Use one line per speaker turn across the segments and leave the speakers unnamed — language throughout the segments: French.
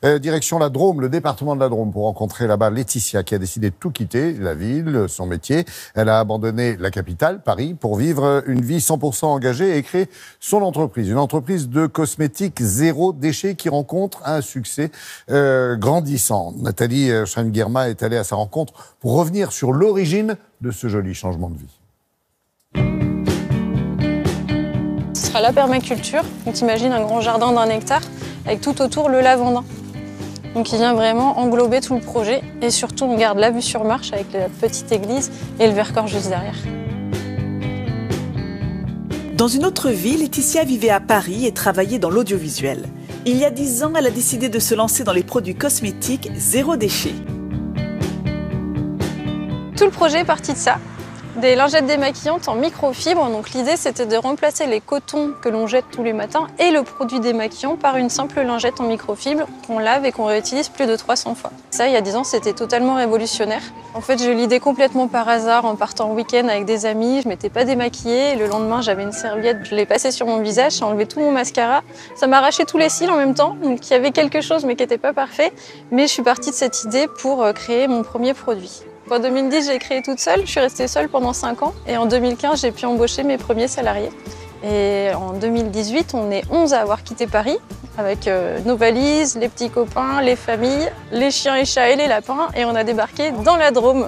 Direction la Drôme, le département de la Drôme, pour rencontrer là-bas Laetitia, qui a décidé de tout quitter, la ville, son métier. Elle a abandonné la capitale, Paris, pour vivre une vie 100% engagée et créer son entreprise. Une entreprise de cosmétiques zéro déchet qui rencontre un succès grandissant. Nathalie Schrein-Guerma est allée à sa rencontre pour revenir sur l'origine de ce joli changement de vie.
Ce sera la permaculture. On t'imagine un grand jardin d'1 hectare avec tout autour le lavandin. Donc il vient vraiment englober tout le projet et surtout on garde la vue sur Marche avec la petite église et le Vercors juste derrière.
Dans une autre vie, Laetitia vivait à Paris et travaillait dans l'audiovisuel. Il y a 10 ans, elle a décidé de se lancer dans les produits cosmétiques zéro déchet.
Tout le projet est parti de ça. Des lingettes démaquillantes en microfibre. Donc l'idée c'était de remplacer les cotons que l'on jette tous les matins et le produit démaquillant par une simple lingette en microfibre qu'on lave et qu'on réutilise plus de 300 fois. Ça, il y a 10 ans, c'était totalement révolutionnaire. En fait, j'ai eu l'idée complètement par hasard en partant en week-end avec des amis. Je m'étais pas démaquillée. Le lendemain, j'avais une serviette, je l'ai passée sur mon visage, j'ai enlevé tout mon mascara. Ça m'a arraché tous les cils en même temps. Donc il y avait quelque chose mais qui n'était pas parfait. Mais je suis partie de cette idée pour créer mon premier produit. En 2010, j'ai créé toute seule, je suis restée seule pendant 5 ans et en 2015, j'ai pu embaucher mes premiers salariés. Et en 2018, on est 11 à avoir quitté Paris avec nos valises, les petits copains, les familles, les chiens et chats et les lapins et on a débarqué dans la Drôme.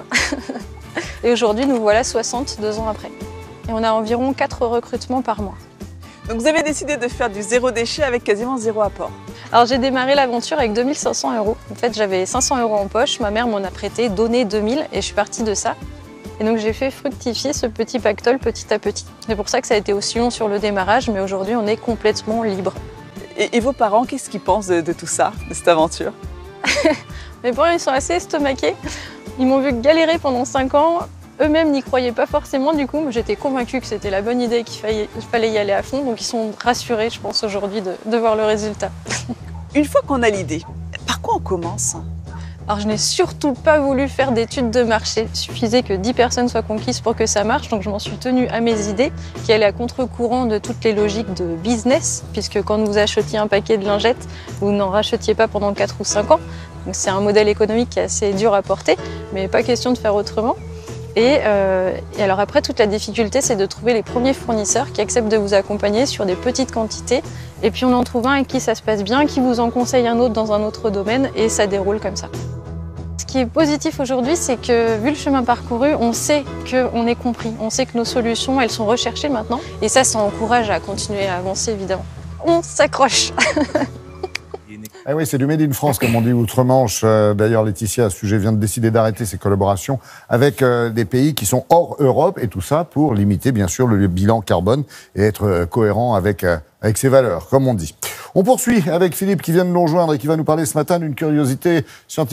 Et aujourd'hui, nous voilà 60, 2 ans après. Et on a environ 4 recrutements par mois.
Donc vous avez décidé de faire du zéro déchet avec quasiment zéro apport.
Alors j'ai démarré l'aventure avec 2 500 €. En fait, j'avais 500 € en poche, ma mère m'en a prêté, donné 2000 et je suis partie de ça. Et donc j'ai fait fructifier ce petit pactole petit à petit. C'est pour ça que ça a été aussi long sur le démarrage, mais aujourd'hui on est complètement libre.
Et vos parents, qu'est-ce qu'ils pensent de tout ça, de cette aventure?
Mes parents, ils sont assez estomaqués. Ils m'ont vu galérer pendant 5 ans. Eux-mêmes n'y croyaient pas forcément, du coup, j'étais convaincue que c'était la bonne idée, qu'il fallait y aller à fond. Donc ils sont rassurés, je pense, aujourd'hui de voir le résultat.
Une fois qu'on a l'idée, par quoi on commence?
Alors je n'ai surtout pas voulu faire d'études de marché. Il suffisait que 10 personnes soient conquises pour que ça marche, donc je m'en suis tenue à mes idées, qui allaient à contre-courant de toutes les logiques de business, puisque quand vous achetiez un paquet de lingettes, vous n'en rachetiez pas pendant 4 ou 5 ans. Donc c'est un modèle économique qui est assez dur à porter, mais pas question de faire autrement. Et alors après, toute la difficulté, c'est de trouver les premiers fournisseurs qui acceptent de vous accompagner sur des petites quantités. Et puis on en trouve un avec qui ça se passe bien, qui vous en conseille un autre dans un autre domaine, et ça déroule comme ça. Ce qui est positif aujourd'hui, c'est que vu le chemin parcouru, on sait qu'on est compris. On sait que nos solutions, elles sont recherchées maintenant. Et ça encourage à continuer à avancer, évidemment. On s'accroche.
Ah oui, c'est du Made in France, comme on dit outre-Manche. D'ailleurs, Laetitia, à ce sujet, vient de décider d'arrêter ses collaborations avec des pays qui sont hors Europe, et tout ça pour limiter, bien sûr, le bilan carbone et être cohérent avec ses valeurs, comme on dit. On poursuit avec Philippe qui vient de nous rejoindre et qui va nous parler ce matin d'une curiosité scientifique.